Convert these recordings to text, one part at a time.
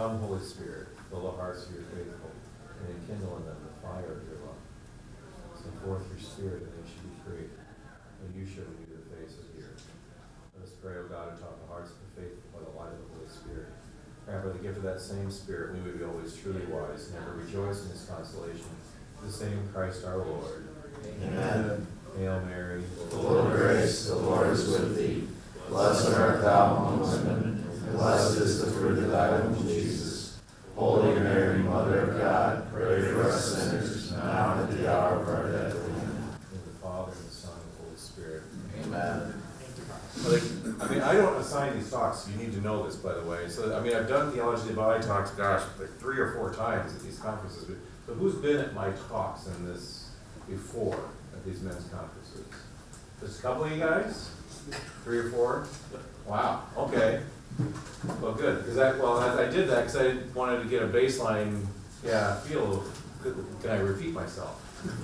Come, Holy Spirit, fill the hearts of your faithful, and enkindle in them the fire of your love. Send forth your Spirit, and they shall be created, and you shall renew the face of the earth. Let us pray, O God, who taught the hearts of the faithful by the light of the Holy Spirit. Grant by the gift of that same Spirit, we would be always truly wise, and ever rejoice in his consolation. The same Christ our Lord. Amen. Hail Mary, full of grace, the Lord is with thee. Blessed art thou among women, and blessed is the fruit of thy womb, Jesus. Holy Mary, Mother of God, pray for us sinners, now and at the hour of our death. Amen. in the Father, and the Son, and the Holy Spirit. Amen. I don't assign these talks. You need to know this, by the way. So, I've done Theology of the Body talks, gosh, like 3 or 4 times at these conferences. So who's been at my talks in this before at these men's conferences? Just a couple of you guys? 3 or 4? Wow, okay. Well, good, because I did that because I wanted to get a baseline, feel of, can I repeat myself?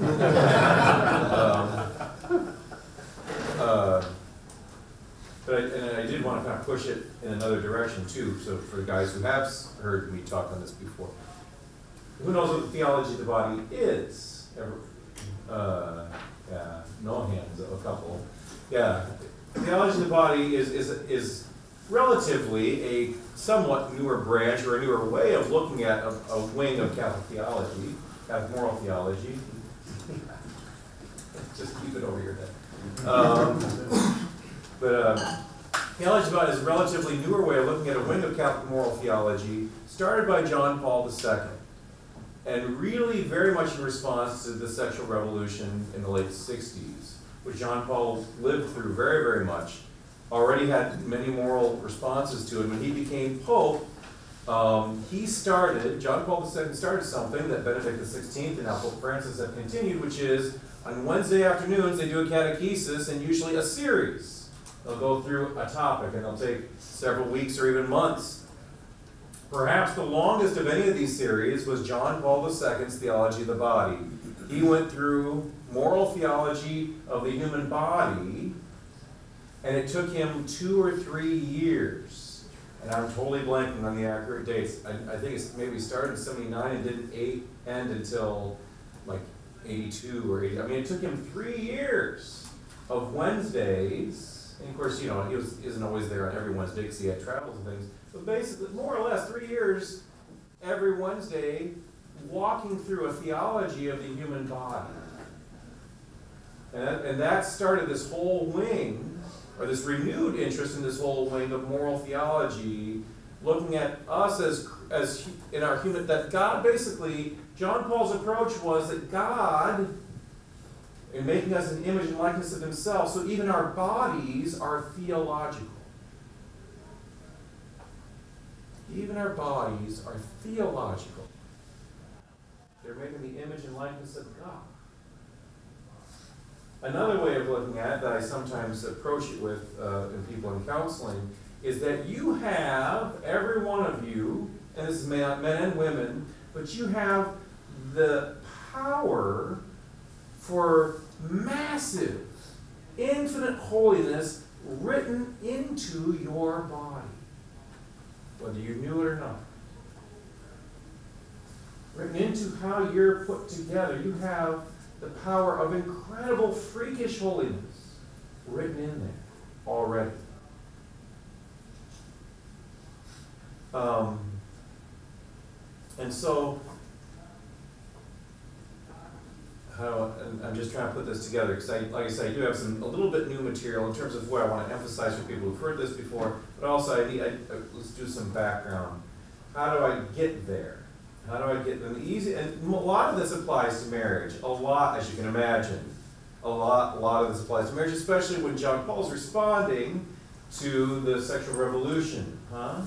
But I did want to kind of push it in another direction too, so for the guys who have heard me talk on this before. Who knows what the theology of the body is? No hands, a couple. Yeah, theology of the body is relatively a somewhat newer branch or a newer way of looking at a wing of Catholic theology, Catholic moral theology. Just keep it over your head. Theology of the body is a relatively newer way of looking at a wing of Catholic moral theology, started by John Paul II, and really very much in response to the sexual revolution in the late 60s, which John Paul lived through very, very much. Already had many moral responses to it. When he became Pope, John Paul II started something that Benedict XVI and now Pope Francis have continued, which is on Wednesday afternoons they do a catechesis and usually a series. They'll go through a topic and they'll take several weeks or even months. Perhaps the longest of any of these series was John Paul II's Theology of the Body. He went through moral theology of the human body, and it took him 2 or 3 years. And I'm totally blanking on the accurate dates. I think it's maybe started in 79 and didn't end until like 82 or 80. It took him 3 years of Wednesdays. And of course, he isn't always there on every Wednesday because he had travels and things. But basically, more or less 3 years every Wednesday walking through a theology of the human body. And that started this whole wing, or this renewed interest in this whole wing of moral theology, looking at us as in our human, that God basically, John Paul's approach was that God, in making us an image and likeness of himself, so even our bodies are theological. Even our bodies are theological. They're making the image and likeness of God. Another way of looking at it that I sometimes approach it with in people in counseling is that you have, every one of you, and this is men and women, but you have the power for massive, infinite holiness written into your body, whether you knew it or not. Written into how you're put together. You have the power of incredible, freakish holiness written in there already. And so, I'm just trying to put this together because, like I said, I do have a little bit new material in terms of what I want to emphasize for people who've heard this before, but also let's do some background. How do I get there? How do I get them easy? And a lot of this applies to marriage. A lot, as you can imagine. A lot of this applies to marriage, especially when John Paul's responding to the sexual revolution.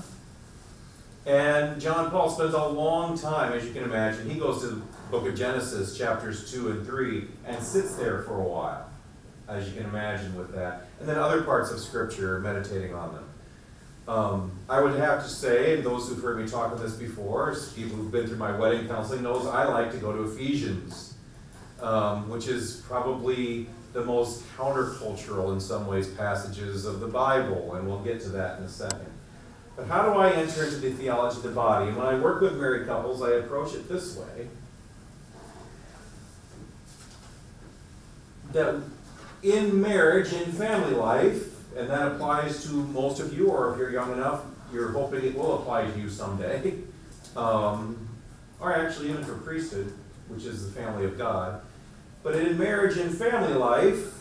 And John Paul spends a long time, as you can imagine. He goes to the book of Genesis, chapters 2 and 3, and sits there for a while, as you can imagine with that. And then other parts of Scripture, meditating on them. I would have to say, and those who've heard me talk on this before, people who've been through my wedding counseling knows I like to go to Ephesians, which is probably the most countercultural in some ways passages of the Bible, and we'll get to that in a second. But how do I enter into the theology of the body? And when I work with married couples, I approach it this way. That in marriage, in family life, and that applies to most of you, or if you're young enough, you're hoping it will apply to you someday, or actually even for priesthood, which is the family of God. But in marriage and family life,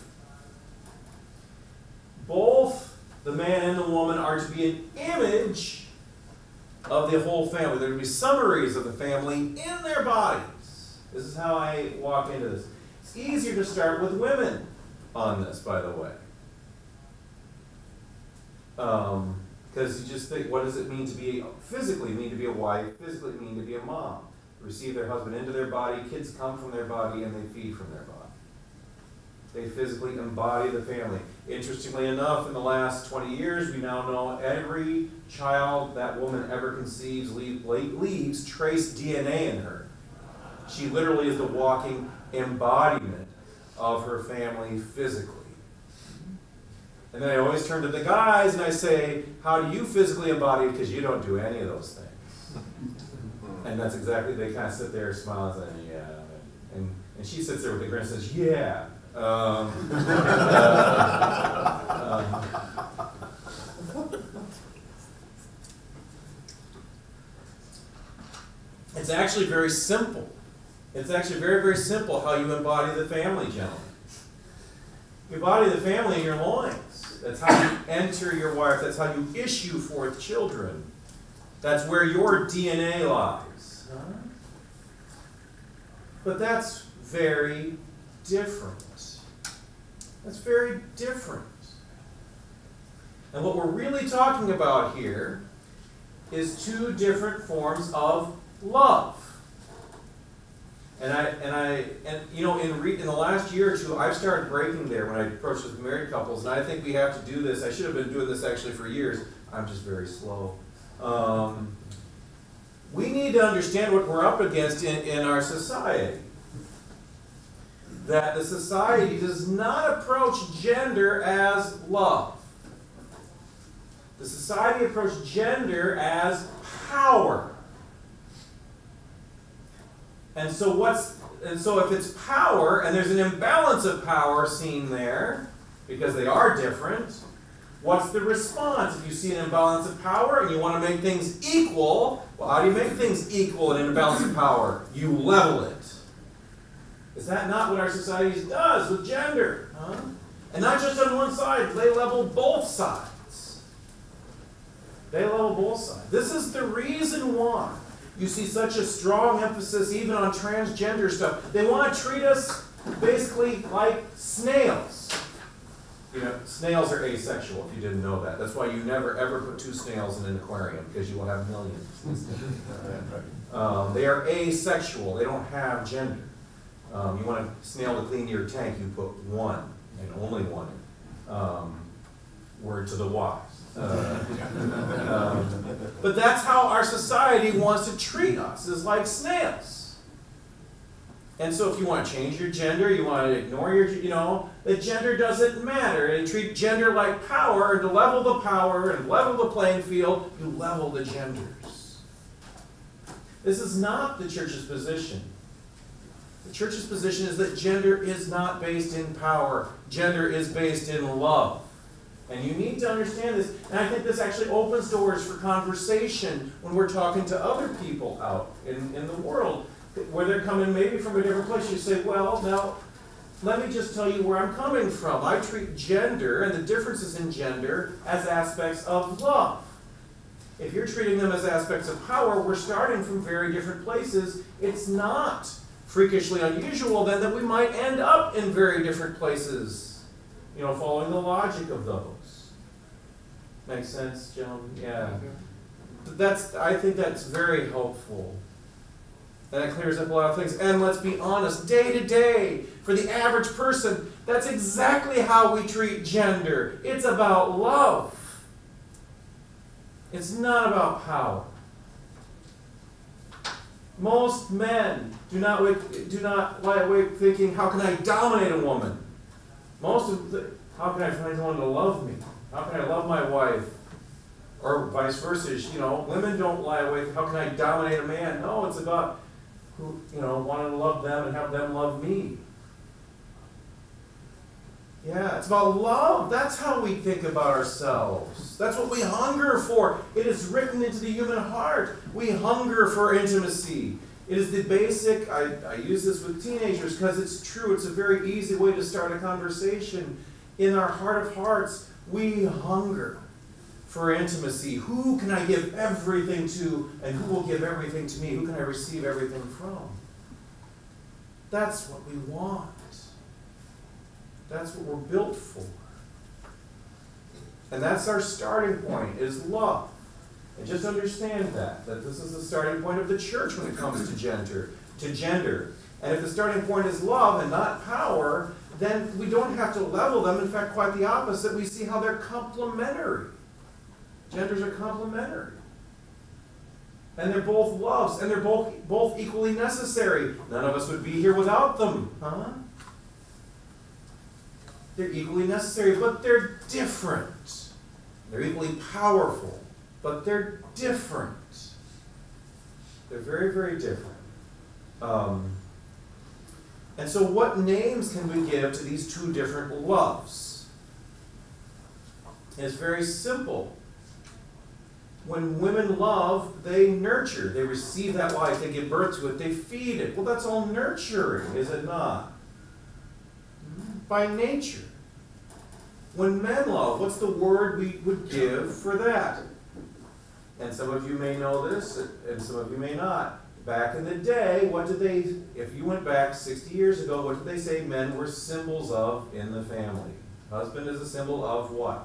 both the man and the woman are to be an image of the whole family. There are to be summaries of the family in their bodies. This is how I walk into this. It's easier to start with women on this, by the way. Because you just think, what does it mean to be, physically mean to be a wife, physically mean to be a mom? Receive their husband into their body, kids come from their body, and they feed from their body. They physically embody the family. Interestingly enough, in the last 20 years, we now know every child that woman ever conceives leaves trace DNA in her. She literally is the walking embodiment of her family physically. And then I always turn to the guys and I say, how do you physically embody? Because you don't do any of those things. And that's exactly, they kind of sit there, smile, and say, yeah. And she sits there with a grin and says, yeah. It's actually very simple. It's actually very, very simple how you embody the family, gentlemen. You embody the family in your loins. That's how you enter your wife. That's how you issue forth children. That's where your DNA lies. But that's very different. That's very different. And what we're really talking about here is two different forms of love. And you know, in the last year or two, I've started breaking there when I approach with married couples, and I think we have to do this. I should have been doing this actually for years. I'm just very slow. We need to understand what we're up against in our society. That the society does not approach gender as love. The society approaches gender as power. And so if it's power, and there's an imbalance of power seen there, because they are different, what's the response? If you see an imbalance of power and you want to make things equal, well, how do you make things equal in an imbalance of power? You level it. Is that not what our society does with gender? And not just on one side, they level both sides. They level both sides. This is the reason why you see such a strong emphasis even on transgender stuff. They want to treat us basically like snails. You know, snails are asexual, if you didn't know that. That's why you never ever put two snails in an aquarium, because you will have millions. They are asexual. They don't have gender. You want a snail to clean your tank, you put one, and only one. Word to the wise. But that's how our society wants to treat us, is like snails. And so if you want to change your gender, you want to ignore your, the gender doesn't matter. And you treat gender like power, and to level the power and level the playing field, you level the genders. This is not the church's position. The church's position is that gender is not based in power. Gender is based in love. And you need to understand this. And I think this actually opens doors for conversation when we're talking to other people out in the world, where they're coming maybe from a different place. You say, well, now, let me just tell you where I'm coming from. I treat gender and the differences in gender as aspects of love. If you're treating them as aspects of power, we're starting from very different places. It's not freakishly unusual then that we might end up in very different places, following the logic of those. Makes sense, Joan? Yeah. I think that's very helpful. And that clears up a lot of things. And let's be honest, day to day, for the average person, that's exactly how we treat gender. It's about love. It's not about power. Most men do not lie awake thinking, how can I dominate a woman? How can I find someone to love me? How can I love my wife? Or vice versa, women don't lie awake, how can I dominate a man? No, it's about wanting to love them and have them love me. Yeah, it's about love. That's how we think about ourselves. That's what we hunger for. It is written into the human heart. We hunger for intimacy. It is the basic, I use this with teenagers because it's true. It's a very easy way to start a conversation. In our heart of hearts, we hunger for intimacy. Who can I give everything to, and who will give everything to me? Who can I receive everything from? That's what we want. That's what we're built for. And that's our starting point, is love. And just understand that this is the starting point of the church when it comes to gender. And if the starting point is love and not power, then we don't have to level them. In fact, quite the opposite. We see how they're complementary. Genders are complementary. And they're both loves, and they're both equally necessary. None of us would be here without them, huh? They're equally necessary, but they're different. They're equally powerful, but they're different. They're very, very different. And so what names can we give to these two different loves? It's very simple. When women love, they nurture. They receive that life. They give birth to it. They feed it. Well, that's all nurturing, is it not? By nature. When men love, what's the word we would give for that? And some of you may know this, and some of you may not. Back in the day, if you went back 60 years ago, what did they say men were symbols of in the family? Husband is a symbol of what?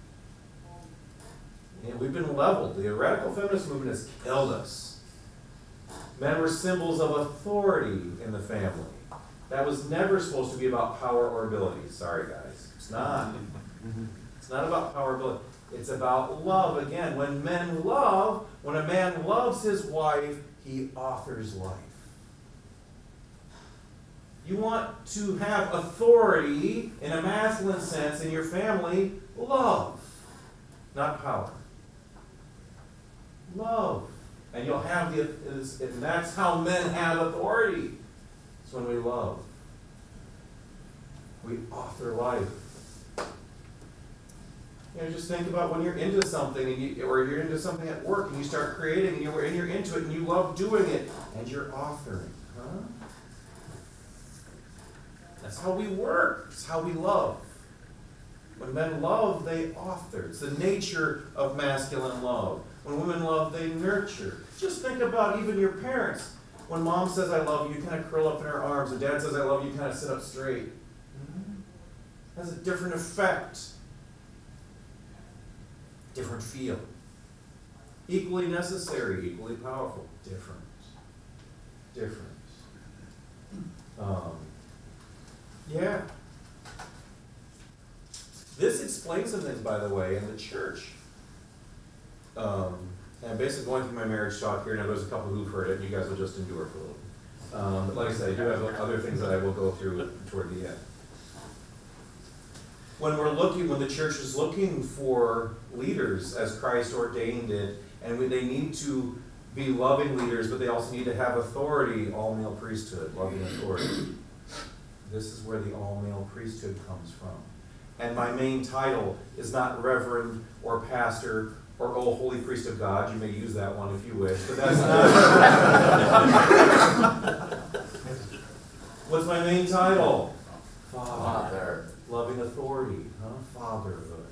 And we've been leveled. The radical feminist movement has killed us. Men were symbols of authority in the family. That was never supposed to be about power or ability. Sorry, guys. It's not. It's not about power or ability. It's about love. Again, when a man loves his wife, he authors life. You want to have authority in a masculine sense in your family, love, not power. Love. And you'll have and that's how men have authority. It's when we love. We author life. Just think about when you're into something, or you're into something at work, and you start creating, and you're into it, and you love doing it, and you're authoring. Huh? That's how we work. It's how we love. When men love, they author. It's the nature of masculine love. When women love, they nurture. Just think about even your parents. When mom says, I love you, you kind of curl up in her arms. When dad says, I love you, you kind of sit up straight. It has a different effect. Different feel. Equally necessary, equally powerful. Different. Yeah. This explains some things, by the way, in the church. And I'm basically going through my marriage talk here. Now, there's a couple who've heard it, and you guys will just endure for a little. But like I said, I do have other things that I will go through toward the end. When the church is looking for leaders, as Christ ordained it, and they need to be loving leaders, but they also need to have authority, all-male priesthood, loving authority. This is where the all-male priesthood comes from. And my main title is not reverend or pastor or holy priest of God. You may use that one if you wish, but that's not. What's my main title? Father. Loving authority, fatherhood.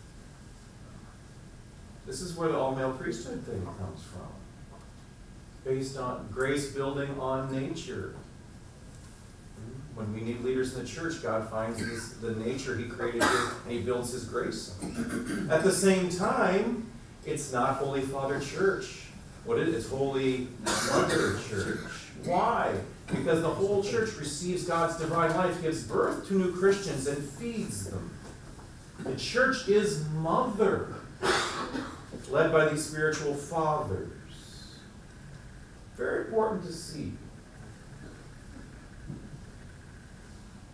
This is where the all-male priesthood thing comes from. Based on grace building on nature. When we need leaders in the church, God finds the nature He created here, and He builds His grace on. At the same time, it's not Holy Father Church. What is it? It's Holy Mother Church. Why? Because the whole church receives God's divine life, gives birth to new Christians, and feeds them. The church is mother, led by these spiritual fathers. Very important to see.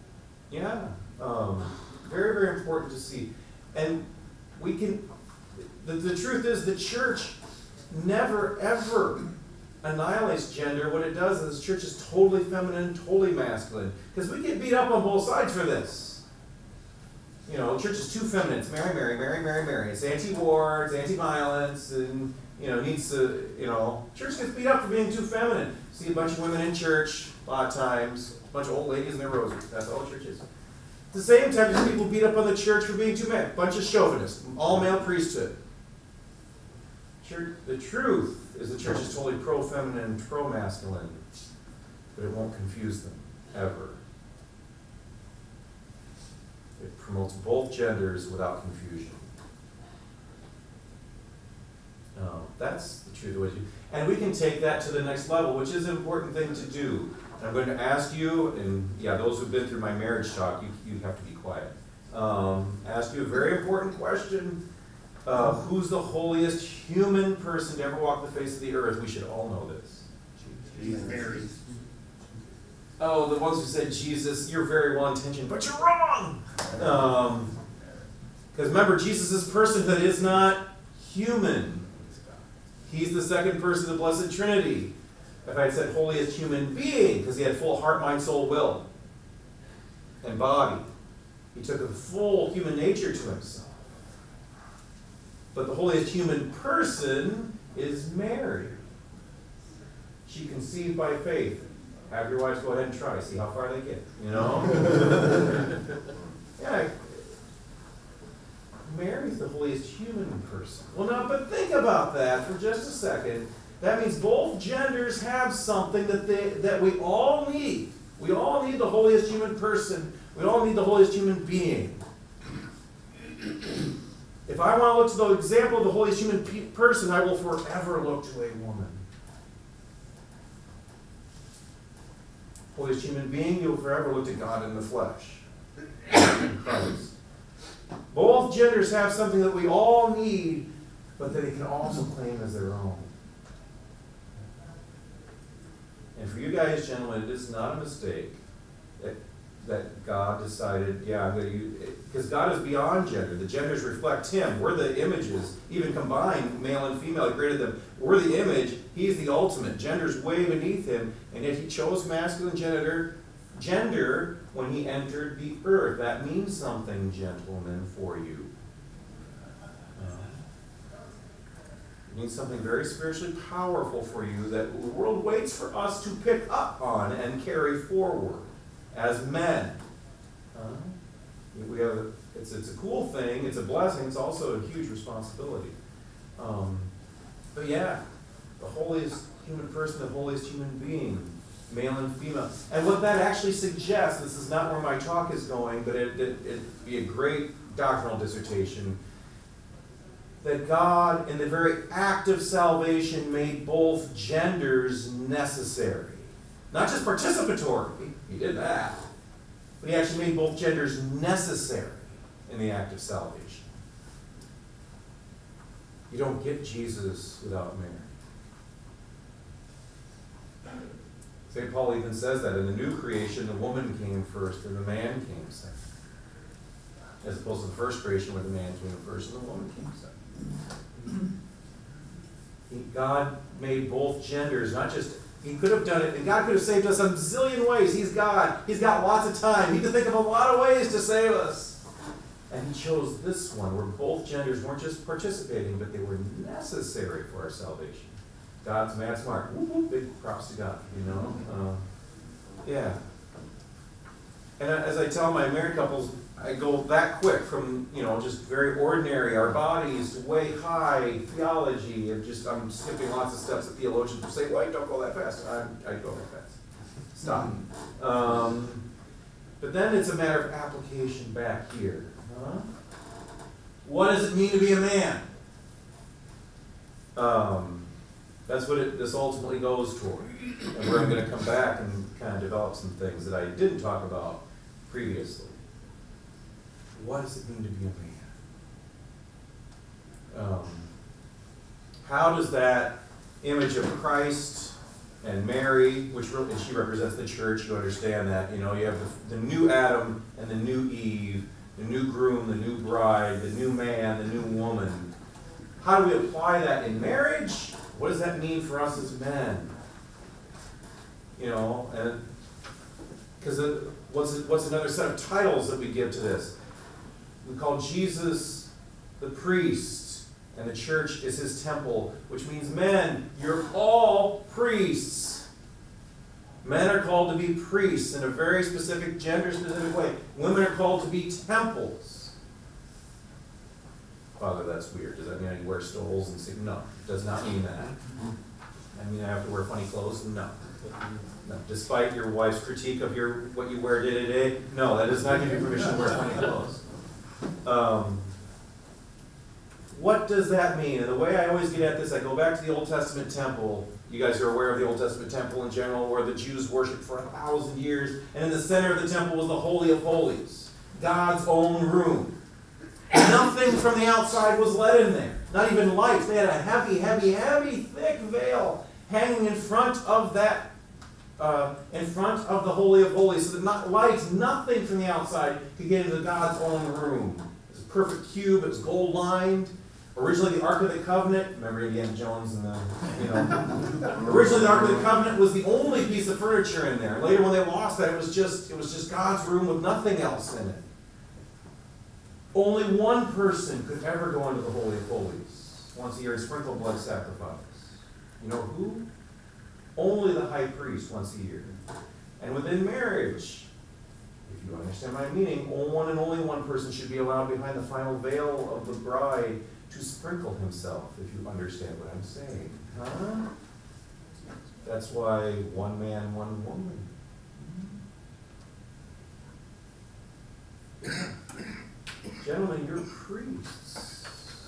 Yeah, very, very important to see. And the truth is the church never, ever annihilates gender. What it does is the church is totally feminine, totally masculine. Because we get beat up on both sides for this. You know, the church is too feminine. It's Mary, Mary, Mary, Mary, Mary. It's anti-war, it's anti-violence, and, you know, needs to, you know, church gets beat up for being too feminine. See a bunch of women in church, a lot of times, a bunch of old ladies in their rosaries. That's all church is. At the same time, there's people beat up on the church for being too men. A bunch of chauvinists, all-male priesthood. The truth is the church is totally pro-feminine, pro-masculine, but it won't confuse them, ever. It promotes both genders without confusion. That's the truth of what you do. And we can take that to the next level, which is an important thing to do. And I'm going to ask you, and yeah, those who've been through my marriage talk, you have to be quiet. Ask you a very important question. Who's the holiest human person to ever walk the face of the earth? We should all know this. Jesus. Oh, the ones who said Jesus, you're very well-intentioned, but you're wrong! Because remember, Jesus' personhood is not human. He's the second person of the Blessed Trinity. If I had said holiest human being, because he had full heart, mind, soul, will, and body. He took a full human nature to himself. But the holiest human person is Mary. She conceived by faith. Have your wives go ahead and try. See how far they get. You know? Yeah. Mary's the holiest human person. Well, now, but think about that for just a second. That means both genders have something that we all need. We all need the holiest human person. We all need the holiest human being. If I want to look to the example of the holiest human person, I will forever look to a woman. Holiest human being, you'll forever look to God in the flesh. In Christ. Both genders have something that we all need, but that they can also claim as their own. And for you guys, gentlemen, it is not a mistake that God decided, yeah, I'm going to use it. Because God is beyond gender. The genders reflect Him. We're the images. Even combined, male and female, He created them. We're the image. He's the ultimate. Gender's way beneath Him. And yet He chose masculine gender when He entered the earth. That means something, gentlemen, for you. It means something very spiritually powerful for you that the world waits for us to pick up on and carry forward as men. It's a cool thing, it's a blessing, it's also a huge responsibility. But yeah, the holiest human person, the holiest human being, male and female. And what that actually suggests, this is not where my talk is going, but it'd be a great doctrinal dissertation, that God, in the very act of salvation, made both genders necessary. Not just participatory, He did that, but He actually made both genders necessary in the act of salvation. You don't get Jesus without Mary. St. Paul even says that in the new creation, the woman came first and the man came second. As opposed to the first creation where the man came first and the woman came second. God made both genders, not just, He could have done it, and God could have saved us a zillion ways. He's God. He's got lots of time. He could think of a lot of ways to save us. And He chose this one where both genders weren't just participating, but they were necessary for our salvation. God's mad smart. Whoop, whoop, big props to God, you know? Yeah. And as I tell my married couples, I go that quick from, just very ordinary, our bodies, to way high theology, and I'm skipping lots of steps that theologians will say, wait, don't go that fast. I go that fast. Stop. But then it's a matter of application back here. What does it mean to be a man? That's what this ultimately goes toward. And where I'm going to come back and kind of develop some things that I didn't talk about previously. What does it mean to be a man? How does that image of Christ and Mary, which really, she represents the church, you understand that, you have the new Adam and the new Eve, the new groom, the new bride, the new man, the new woman. How do we apply that in marriage? What does that mean for us as men? And because what's another set of titles that we give to this? We call Jesus the priest, and the church is his temple, which means men, you're all priests. Men are called to be priests in a very specific, gender-specific way. Women are called to be temples. Father, that's weird. Does that mean I wear stoles and say, no, it does not mean that. I mean I have to wear funny clothes? No. No. Despite your wife's critique of what you wear day to day, no, that does not give you permission to wear funny clothes. What does that mean? And the way I always get at this, I go back to the Old Testament temple. You guys are aware of the Old Testament temple in general, where the Jews worshipped for 1,000 years, and in the center of the temple was the Holy of Holies, God's own room. Nothing from the outside was let in there, not even lights. They had a heavy, heavy, heavy, thick veil hanging in front of that, in front of the Holy of Holies, so that not lights, nothing from the outside could get into God's own room. It was a perfect cube. It was gold lined. Originally, the Ark of the Covenant, remember Indiana Jones and originally the Ark of the Covenant was the only piece of furniture in there. Later, when they lost that, it was just God's room with nothing else in it. Only one person could ever go into the Holy of Holies once a year and sprinkle blood sacrifice. You know who? Only the high priest once a year. And within marriage, if you understand my meaning, one and only one person should be allowed behind the final veil of the bride to sprinkle himself, if you understand what I'm saying. Huh? That's why one man, one woman. Gentlemen, you're priests.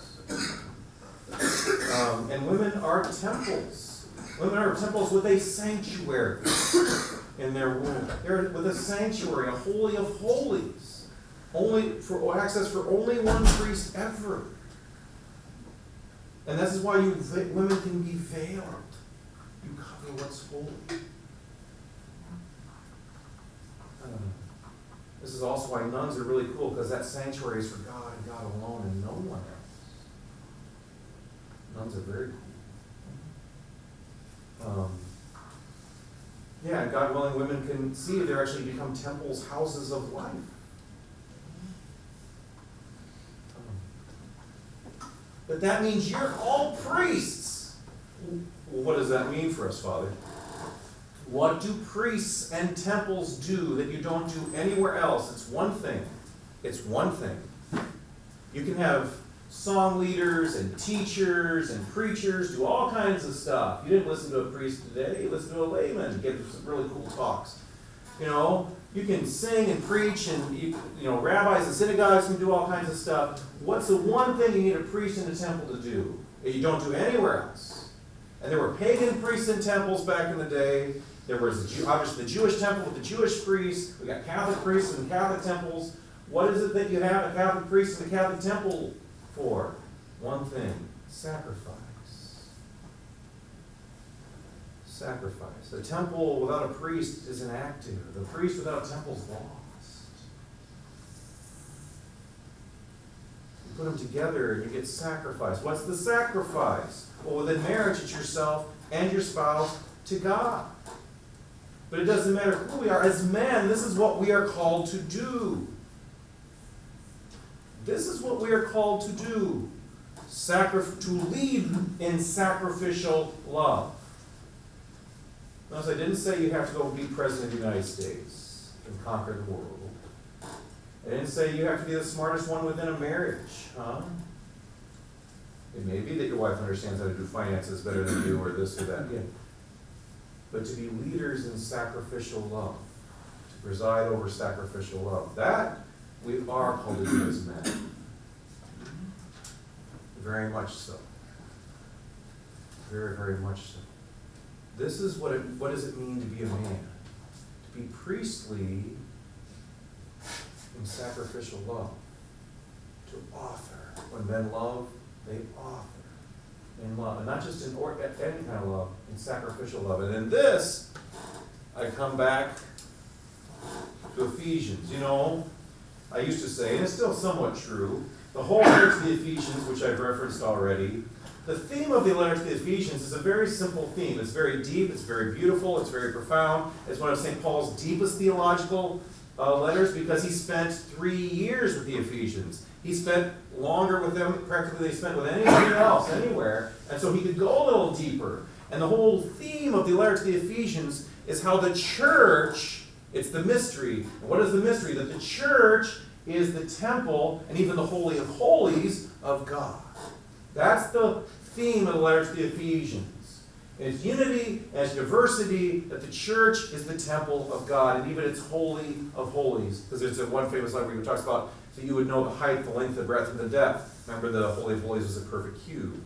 And women are temples. Women are temples with a sanctuary in their womb. They're with a sanctuary, a holy of holies. Only for access for only one priest ever. And this is why women can be veiled. You cover what's holy. This is also why nuns are really cool, because that sanctuary is for God and God alone and no one else. Nuns are very cool. And God willing, women can see if they're actually become temples, houses of life. But that means you're all priests. Well, what does that mean for us, Father? What do priests and temples do that you don't do anywhere else? It's one thing. It's one thing. You can have song leaders and teachers and preachers do all kinds of stuff. You didn't listen to a priest today. You listened to a layman give some really cool talks. You can sing and preach, and rabbis and synagogues can do all kinds of stuff. What's the one thing you need a priest in the temple to do that you don't do anywhere else? And there were pagan priests in temples back in the day. There was obviously the Jewish temple with the Jewish priests. We got Catholic priests in Catholic temples. What is it that you have a Catholic priest in the Catholic temple for? One thing: sacrifice. Sacrifice. The temple without a priest is inactive. The priest without a temple is lost. You put them together and you get sacrifice. What's the sacrifice? Well, within marriage, it's yourself and your spouse to God. But it doesn't matter who we are. As men, this is what we are called to do. This is what we are called to do. To lead in sacrificial love. Notice I didn't say you have to go be president of the United States and conquer the world. I didn't say you have to be the smartest one within a marriage. It may be that your wife understands how to do finances better than you, or this or that. Yeah. But to be leaders in sacrificial love, to preside over sacrificial love, that we are called to do as men. Very much so. Very, very much so. This is what does it mean to be a man? To be priestly in sacrificial love. To author. When men love, they author in love. And not just in any kind of love, in sacrificial love. And in this, I come back to Ephesians. I used to say, and it's still somewhat true, the whole letter to the Ephesians, which I've referenced already, the theme of the letter to the Ephesians is a very simple theme. It's very deep, it's very beautiful, it's very profound. It's one of St. Paul's deepest theological letters because he spent 3 years with the Ephesians. He spent longer with them, practically they spent with anybody else, anywhere, and so he could go a little deeper. And the whole theme of the letter to the Ephesians is how the church, it's the mystery. And what is the mystery? That the church is the temple and even the Holy of Holies of God. That's the theme of the letter to the Ephesians. It's unity, it's diversity, that the church is the temple of God, and even it's holy of holies. Because there's one famous letter where he talks about, so you would know the height, the length, the breadth, and the depth. Remember the Holy of Holies was a perfect cube.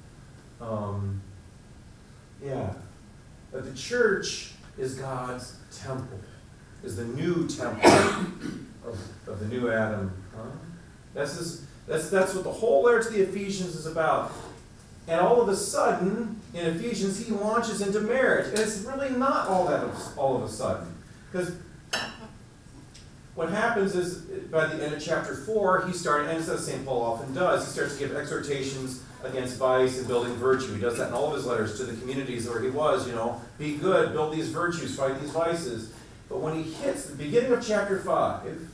Yeah. That the church is God's temple, is the new temple of the new Adam. That's what the whole letter to the Ephesians is about. And all of a sudden, in Ephesians, he launches into marriage. And it's really not all of a sudden. Because what happens is, by the end of chapter 4, he started, and as St. Paul often does, he starts to give exhortations against vice and building virtue. He does that in all of his letters to the communities where he was, be good, build these virtues, fight these vices. But when he hits the beginning of chapter 5,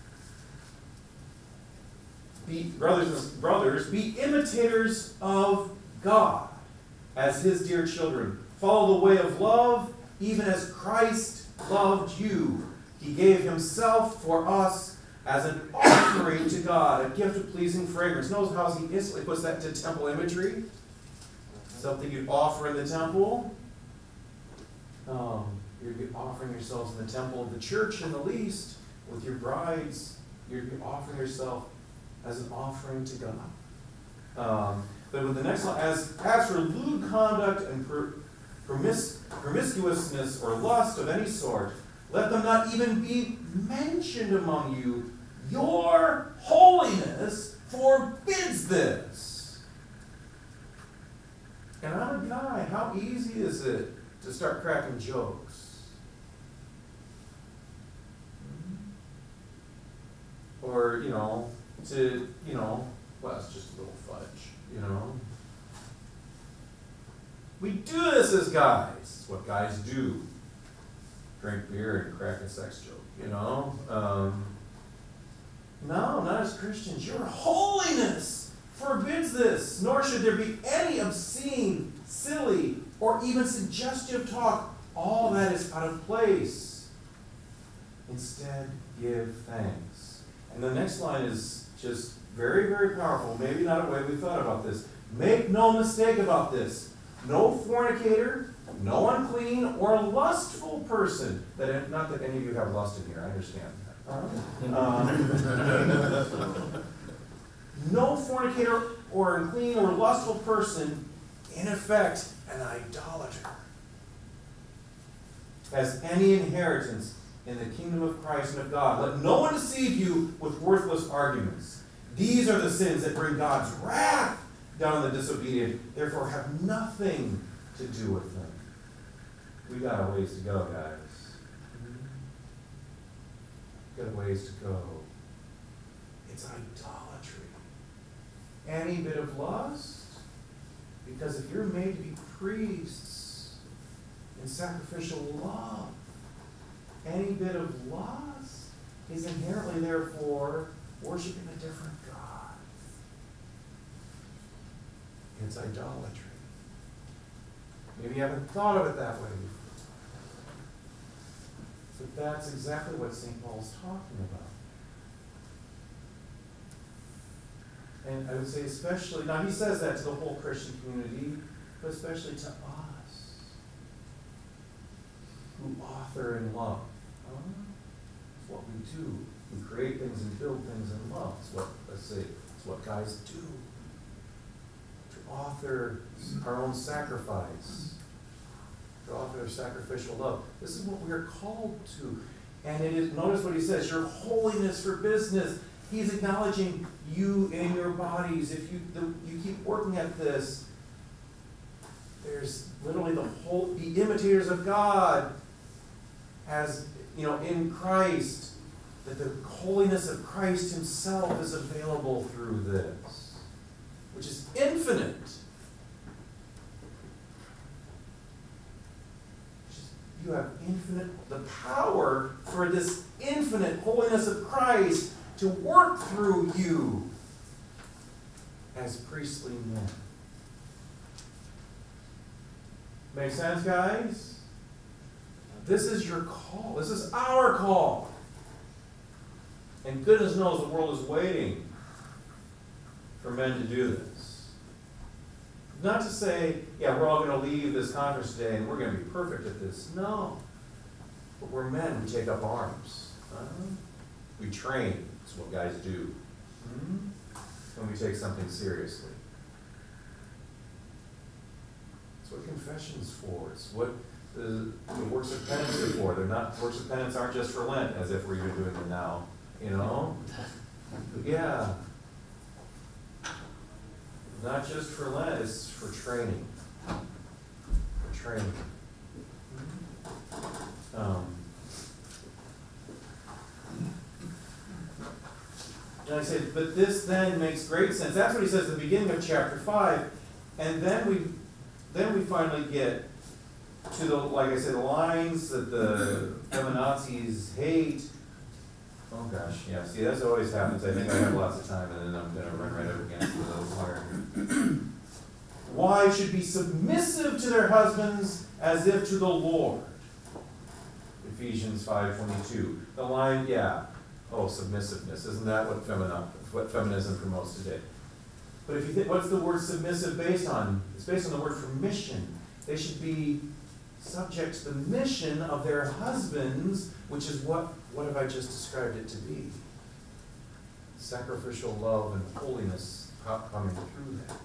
brothers, be imitators of God as his dear children. Follow the way of love, even as Christ loved you. He gave himself for us as an offering to God, a gift of pleasing fragrance. Notice how he instantly puts that into temple imagery. Something you'd offer in the temple. You'd be offering yourselves in the temple of the church in the least, with your brides. You'd be offering yourself as an offering to God. But with the next one, as for lewd conduct and promiscuousness or lust of any sort, let them not even be mentioned among you. Your holiness forbids this. And I'm a guy, how easy is it to start cracking jokes? Or, well, it's just a little fudge, We do this as guys. It's what guys do. Drink beer and crack a sex joke, No, not as Christians. Your holiness forbids this, nor should there be any obscene, silly, or even suggestive talk. All that is out of place. Instead, give thanks. And the next line is just very, very powerful. Maybe not a way we thought about this. Make no mistake about this. No fornicator, no unclean or lustful person. Not that any of you have lust in here, I understand. No fornicator or unclean or lustful person, in effect, an idolater, has any inheritance in the kingdom of Christ and of God. Let no one deceive you with worthless arguments. These are the sins that bring God's wrath down on the disobedient, therefore have nothing to do with them. We got a ways to go, guys. Got a ways to go. It's idolatry. Any bit of lust, because if you're made to be priests in sacrificial love, any bit of lust is inherently, therefore, worshiping a different God. It's idolatry. Maybe you haven't thought of it that way before. But that's exactly what St. Paul's talking about. And I would say especially, now he says that to the whole Christian community, but especially to us, who author in love. It's what we do. We create things and build things in love. It's what guys do. To author our own sacrifice. To author sacrificial love. This is what we are called to. And it is, notice what he says, your holiness for business. He's acknowledging you and your bodies. If you keep working at this, there's literally be imitators of God as, in Christ. that the holiness of Christ himself is available through this, which is infinite. You have the power for this infinite holiness of Christ to work through you as priestly men. Make sense, guys? This is your call. This is our call. And goodness knows the world is waiting for men to do this. Not to say, yeah, we're all going to leave this conference today and we're going to be perfect at this. No. But we're men. We take up arms. We train. That's what guys do. When we take something seriously. It's what confession's for. It's what the works of penance are for. They're not, works of penance aren't just for Lent, as if we're even doing them now. You know? Yeah. Not just for Lent, it's for training. For training. And I said, but this then makes great sense. That's what he says at the beginning of chapter 5. And then we finally get to the, like I said, the lines that the feminazis hate. Oh gosh, yeah, see, that's always happens. I think I have lots of time and then I'm going to run right up against the wire. Wives should be submissive to their husbands as if to the Lord. Ephesians 5:22. The line, yeah. Oh, submissiveness. Isn't that what feminism promotes today? But if you think, what's the word submissive based on? It's based on the word for mission. They should be subject to the mission of their husbands, which is what have I just described it to be? Sacrificial love and holiness coming through that.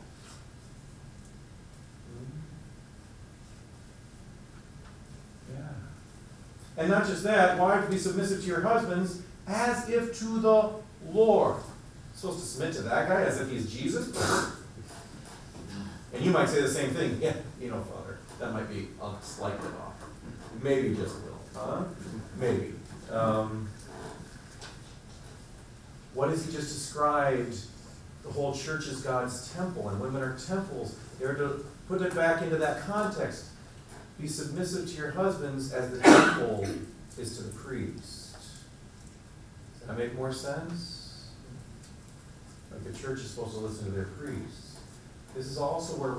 Yeah. And not just that, wives, be submissive to your husbands as if to the Lord. Supposed to submit to that guy as if he's Jesus? And you might say the same thing. Yeah, Father, that might be slightly off. Maybe just a little. Maybe. What has he just described? The whole church is God's temple, and women are temples. They're to put it back into that context. Be submissive to your husbands as the temple is to the priest. Does that make more sense? Like the church is supposed to listen to their priests. This is also where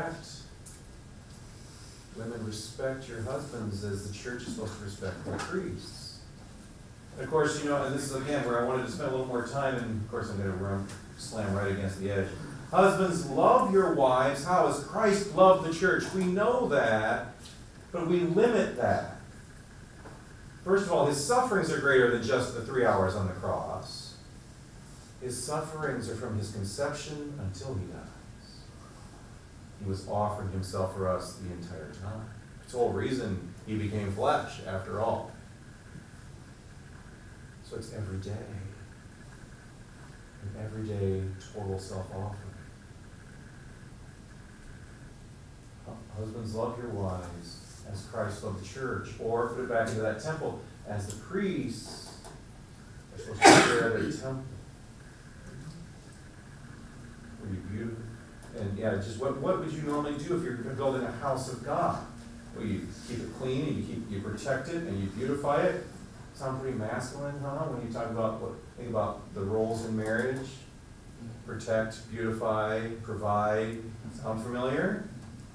women respect your husbands as the church is supposed to respect their priests. And of course, and this is again where I wanted to spend a little more time, and of course I'm going to slam right against the edge. Husbands, love your wives. How? As Christ loved the church. We know that, but we limit that. First of all, his sufferings are greater than just the 3 hours on the cross. His sufferings are from his conception until he dies. He was offering himself for us the entire time. It's the whole reason he became flesh, after all. So it's every day. An everyday total self-offering. Husbands, love your wives as Christ loved the church. Or put it back into that temple. As the priests are supposed to share their temple. Were you beautiful? And yeah, just what would you normally do if you're building a house of God? Well, you keep it clean and you protect it and you beautify it. Sound pretty masculine, huh? When you think about the roles in marriage. Protect, beautify, provide. Sound familiar?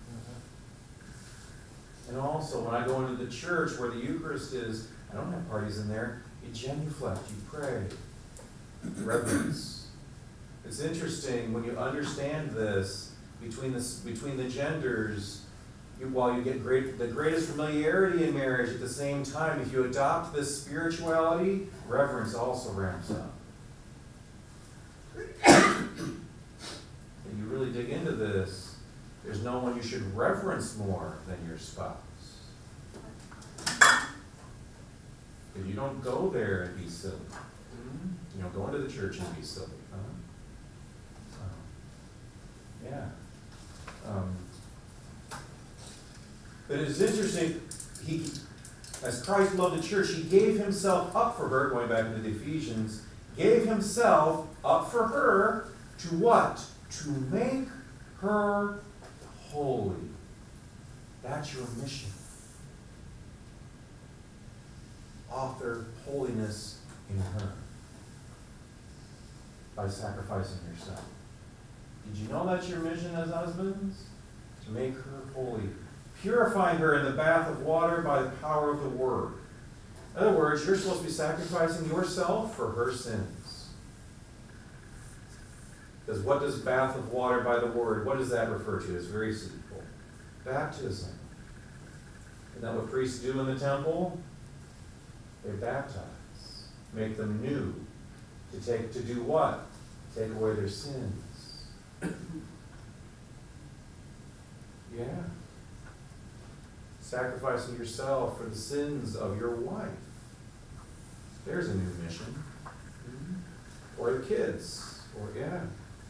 And also, when I go into the church where the Eucharist is, I don't have parties in there. You genuflect, you pray. Reverence. It's interesting when you understand this between the genders. While you get the greatest familiarity in marriage, at the same time, if you adopt this spirituality, reverence also ramps up. And you really dig into this, there's no one you should reverence more than your spouse. Because you don't go there and be silly. You don't go into the church and be silly. Yeah. But it's interesting, As Christ loved the church, he gave himself up for her, going back into the Ephesians, gave himself up for her to what? To make her holy. That's your mission. Author holiness in her by sacrificing yourself. Did you know that's your mission as husbands? To make her holy. Purifying her in the bath of water by the power of the word. In other words, you're supposed to be sacrificing yourself for her sins. Because what does bath of water by the word, what does that refer to? It's very simple. Baptism. Isn't that what priests do in the temple? They baptize. Make them new. To do what? Take away their sins. Yeah. Sacrificing yourself for the sins of your wife. There's a new mission. Or the kids. Or, yeah.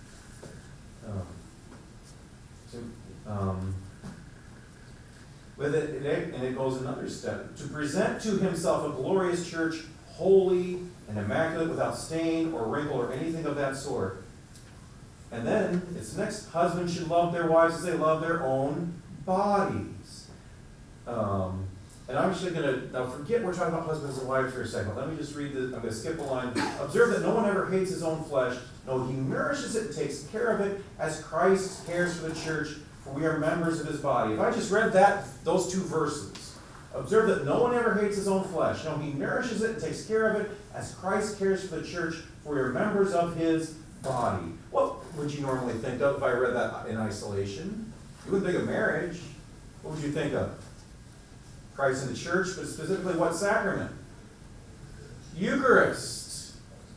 With it, and it goes another step. To present to himself a glorious church, holy and immaculate, without stain or wrinkle or anything of that sort. And then, it's next, husbands should love their wives as they love their own bodies. And I'm actually going to, now forget we're talking about husbands and wives for a second. Let me just read I'm going to skip a line. Observe that no one ever hates his own flesh. No, he nourishes it and takes care of it as Christ cares for the church, for we are members of his body. If I just read those two verses, observe that no one ever hates his own flesh. No, he nourishes it and takes care of it as Christ cares for the church, for we are members of his body. What would you normally think of if I read that in isolation? You wouldn't think of marriage. What would you think of? Christ in the church, but specifically what sacrament? Eucharist.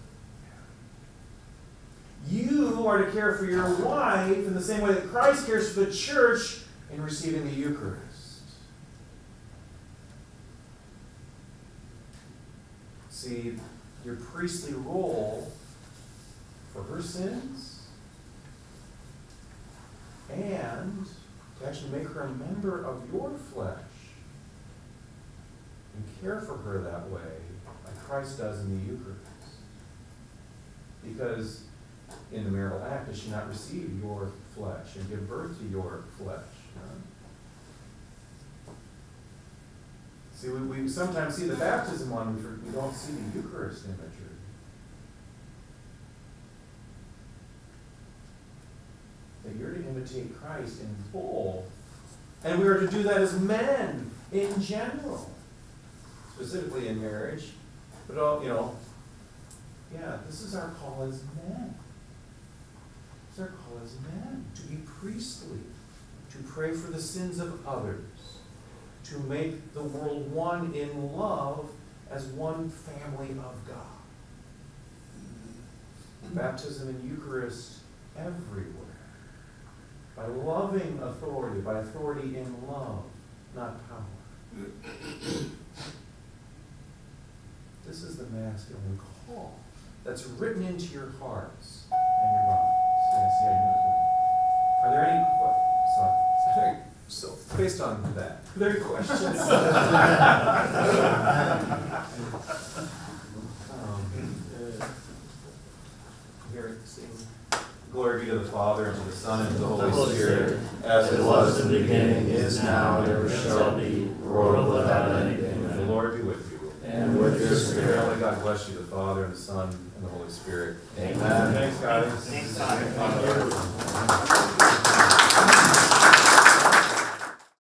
You are to care for your wife in the same way that Christ cares for the church in receiving the Eucharist. See, your priestly role for her sins and to actually make her a member of your flesh and care for her that way, like Christ does in the Eucharist. Because in the marital act, does she not receive your flesh and give birth to your flesh? See, we sometimes see the baptism one, we don't see the Eucharist imagery. That you're to imitate Christ in full. And we are to do that as men in general. Specifically in marriage. But all, this is our call as men. This is our call as men. To be priestly. To pray for the sins of others. To make the world one in love as one family of God. Baptism and Eucharist everywhere. By loving authority, by authority in love, not power. This is the masculine call that's written into your hearts and your bodies. Yes, yeah, are there any questions? So, based on that, are there any questions? Here, sing. Glory be to the Father, and to the Son, and to the Holy Spirit, as it was in the beginning, is now, and ever shall be, world without end. Amen. The Lord be with you. And with your spirit. May God bless you, the Father, and the Son, and the Holy Spirit. Amen. Thanks, guys. Thanks, God. Thank you.